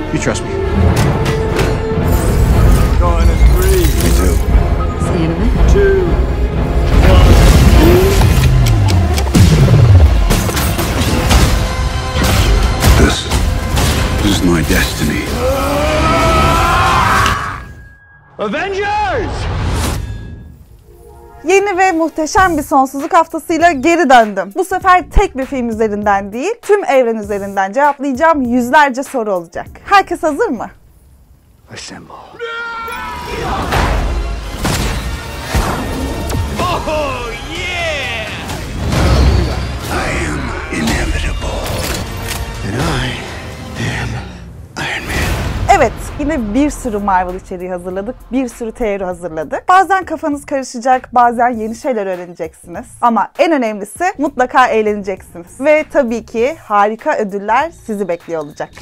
You trust me? Going in 3. Me too. Stand by. 2, 1. This is my destiny. Avengers! Yeni ve muhteşem bir sonsuzluk haftasıyla geri döndüm. Bu sefer tek bir film üzerinden değil, tüm evren üzerinden cevaplayacağım yüzlerce soru olacak. Herkes hazır mı? Assemble. Oh yeah! I am inevitable. And I am Iron Man. Evet, yine bir sürü Marvel içeriği hazırladık, bir sürü teori hazırladık. Bazen kafanız karışacak, bazen yeni şeyler öğreneceksiniz. Ama en önemlisi mutlaka eğleneceksiniz. Ve tabii ki harika ödüller sizi bekliyor olacak.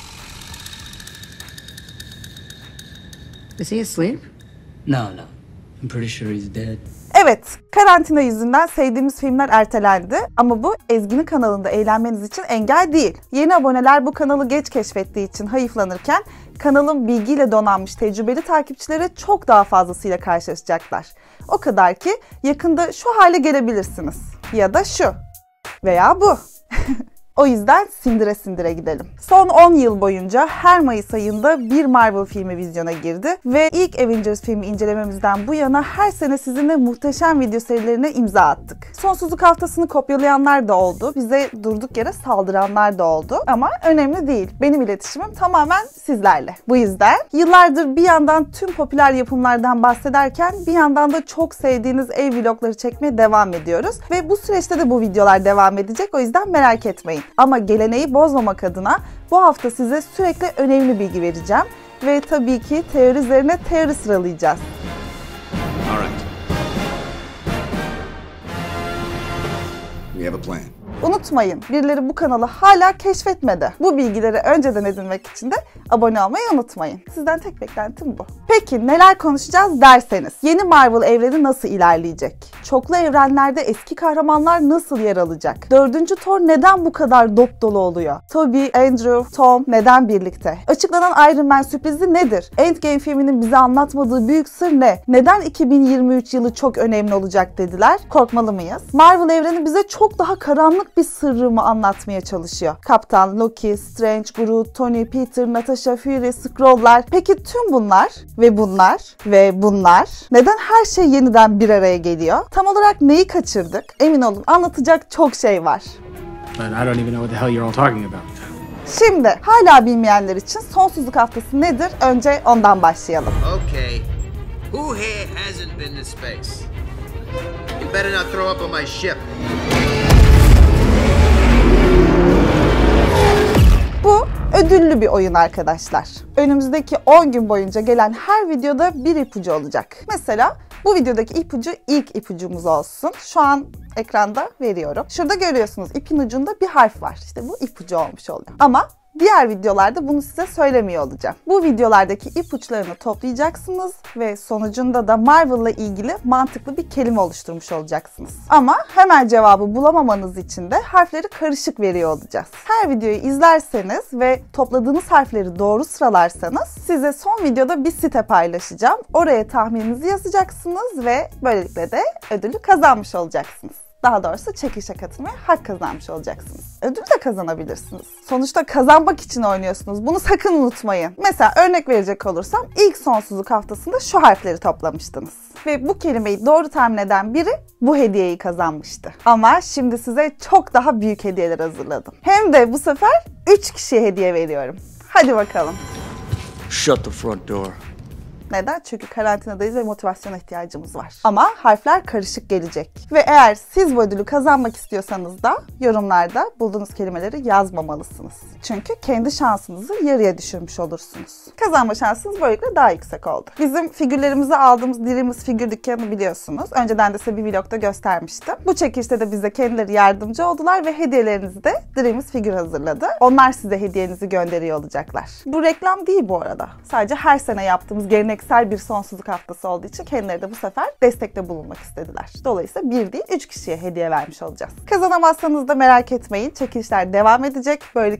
Is he asleep? No. I'm pretty sure he's dead. Evet, karantina yüzünden sevdiğimiz filmler ertelendi ama bu Ezgi'nin kanalında eğlenmeniz için engel değil. Yeni aboneler bu kanalı geç keşfettiği için hayıflanırken kanalın bilgiyle donanmış tecrübeli takipçileri çok daha fazlasıyla karşılaşacaklar. O kadar ki yakında şu hale gelebilirsiniz. Ya da şu. Veya bu. O yüzden sindire sindire gidelim. Son 10 yıl boyunca her Mayıs ayında bir Marvel filmi vizyona girdi ve ilk Avengers filmi incelememizden bu yana her sene sizinle muhteşem video serilerine imza attık. Sonsuzluk haftasını kopyalayanlar da oldu, bize durduk yere saldıranlar da oldu ama önemli değil. Benim iletişimim tamamen sizlerle. Bu yüzden yıllardır bir yandan tüm popüler yapımlardan bahsederken bir yandan da çok sevdiğiniz ev vlogları çekmeye devam ediyoruz ve bu süreçte de bu videolar devam edecek, o yüzden merak etmeyin. Ama geleneği bozmamak adına bu hafta size sürekli önemli bilgi vereceğim. Ve tabii ki teori üzerine teori sıralayacağız. All right. We have a plan. Unutmayın, birileri bu kanalı hala keşfetmedi. Bu bilgileri önceden edinmek için de abone olmayı unutmayın. Sizden tek beklentim bu. Peki neler konuşacağız derseniz, yeni Marvel evreni nasıl ilerleyecek? Çoklu evrenlerde eski kahramanlar nasıl yer alacak? 4. Thor neden bu kadar dop dolu oluyor? Tobey, Andrew, Tom neden birlikte? Açıklanan Iron Man sürprizi nedir? Endgame filminin bize anlatmadığı büyük sır ne? Neden 2023 yılı çok önemli olacak dediler? Korkmalı mıyız? Marvel evreni bize çok daha karanlık bir sırrımı anlatmaya çalışıyor. Kaptan, Loki, Strange, Groot, Tony, Peter, Natasha, Fury, Skrull'lar. Peki tüm bunlar ve bunlar neden her şey yeniden bir araya geliyor? Tam olarak neyi kaçırdık? Emin olun anlatacak çok şey var. But I don't even know what the hell you're all talking about. Şimdi hala bilmeyenler için sonsuzluk haftası nedir? Önce ondan başlayalım. Okay. Who here hasn't been to space? You better not throw up on my ship. Bu ödüllü bir oyun arkadaşlar. Önümüzdeki 10 gün boyunca gelen her videoda bir ipucu olacak. Mesela bu videodaki ipucu ilk ipucumuz olsun. Şu an ekranda veriyorum. Şurada görüyorsunuz ipin ucunda bir harf var. İşte bu ipucu olmuş oluyor. Ama diğer videolarda bunu size söylemiyor olacağım. Bu videolardaki ipuçlarını toplayacaksınız ve sonucunda da Marvel'la ilgili mantıklı bir kelime oluşturmuş olacaksınız. Ama hemen cevabı bulamamanız için de harfleri karışık veriyor olacağız. Her videoyu izlerseniz ve topladığınız harfleri doğru sıralarsanız size son videoda bir site paylaşacağım. Oraya tahmininizi yazacaksınız ve böylelikle de ödülü kazanmış olacaksınız. Daha doğrusu çekilişe katılmaya hak kazanmış olacaksınız. Ödül de kazanabilirsiniz. Sonuçta kazanmak için oynuyorsunuz. Bunu sakın unutmayın. Mesela örnek verecek olursam ilk sonsuzluk haftasında şu harfleri toplamıştınız. Ve bu kelimeyi doğru tahmin eden biri bu hediyeyi kazanmıştı. Ama şimdi size çok daha büyük hediyeler hazırladım. Hem de bu sefer 3 kişiye hediye veriyorum. Hadi bakalım. Shut the front door. Neden? Çünkü karantinadayız ve motivasyona ihtiyacımız var. Ama harfler karışık gelecek. Ve eğer siz bu ödülü kazanmak istiyorsanız da yorumlarda bulduğunuz kelimeleri yazmamalısınız. Çünkü kendi şansınızı yarıya düşürmüş olursunuz. Kazanma şansınız böylelikle daha yüksek oldu. Bizim figürlerimizi aldığımız Dreams figür dükkanını biliyorsunuz. Önceden de size bir vlogda göstermiştim. Bu çekilişte de bize kendileri yardımcı oldular ve hediyelerinizi de Dreams figür hazırladı. Onlar size hediyenizi gönderiyor olacaklar. Bu reklam değil bu arada. Sadece her sene yaptığımız geleneksel bir sonsuzluk haftası olduğu için kendileri de bu sefer destekte bulunmak istediler. Dolayısıyla 1 değil 3 kişiye hediye vermiş olacağız. Kazanamazsanız da merak etmeyin. Çekilişler devam edecek. Böylelikle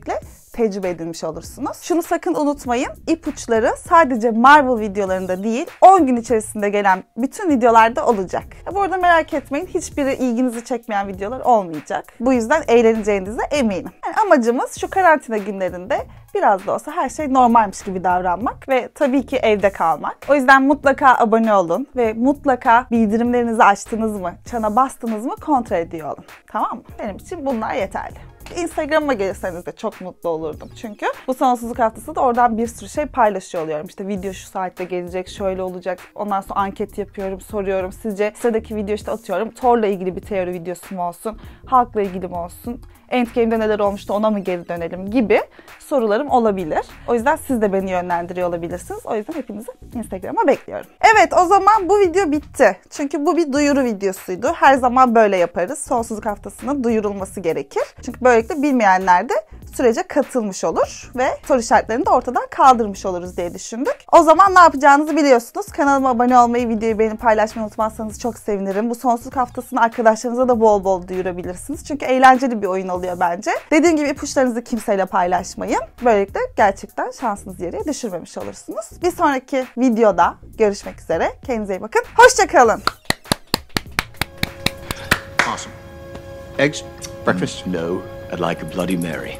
tecrübe edinmiş olursunuz. Şunu sakın unutmayın. İpuçları sadece Marvel videolarında değil, 10 gün içerisinde gelen bütün videolarda olacak. Bu arada merak etmeyin, hiçbiri ilginizi çekmeyen videolar olmayacak. Bu yüzden eğleneceğinize eminim. Yani amacımız şu karantina günlerinde biraz da olsa her şey normalmiş gibi davranmak ve tabii ki evde kalmak. O yüzden mutlaka abone olun ve mutlaka bildirimlerinizi açtınız mı, çana bastınız mı kontrol ediyor olun. Tamam mı? Benim için bunlar yeterli. Instagram'a gelirseniz de çok mutlu olurdum. Çünkü bu sonsuzluk haftası da oradan bir sürü şey paylaşıyor oluyorum. İşte video şu saatte gelecek, şöyle olacak. Ondan sonra anket yapıyorum, soruyorum. Sizce sıradaki video işte atıyorum. Thor'la ilgili bir teori videosu mu olsun? Hulk'la ilgili mi olsun? Endgame'de neler olmuştu, ona mı geri dönelim gibi sorularım olabilir. O yüzden siz de beni yönlendiriyor olabilirsiniz. O yüzden hepinizi Instagram'a bekliyorum. Evet, o zaman bu video bitti. Çünkü bu bir duyuru videosuydu. Her zaman böyle yaparız. Sonsuzluk haftasının duyurulması gerekir. Çünkü böylelikle bilmeyenler de sürece katılmış olur ve soru işaretlerini de ortadan kaldırmış oluruz diye düşündük. O zaman ne yapacağınızı biliyorsunuz. Kanalıma abone olmayı, videoyu beğenip paylaşmayı unutmazsanız çok sevinirim. Bu sonsuzluk haftasını arkadaşlarınıza da bol bol duyurabilirsiniz. Çünkü eğlenceli bir oyun oluyor bence. Dediğim gibi ipuçlarınızı kimseyle paylaşmayın. Böylelikle gerçekten şansınızı yere düşürmemiş olursunuz. Bir sonraki videoda görüşmek üzere. Kendinize iyi bakın. Hoşça kalın. Awesome. Eggs? Breakfast? No. I'd like a Bloody Mary.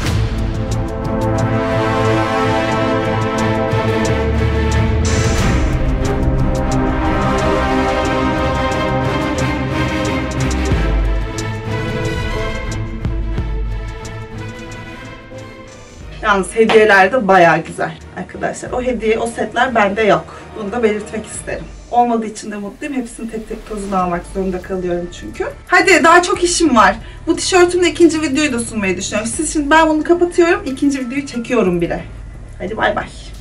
Yalnız hediyeler de bayağı güzel arkadaşlar. O hediye, o setler bende yok. Bunu da belirtmek isterim. Olmadığı için de mutluyum. Hepsini tek tek tozunu almak zorunda kalıyorum çünkü. Hadi, daha çok işim var. Bu tişörtümle ikinci videoyu da sunmayı düşünüyorum. Ben bunu kapatıyorum. İkinci videoyu çekiyorum bile. Hadi bay bay.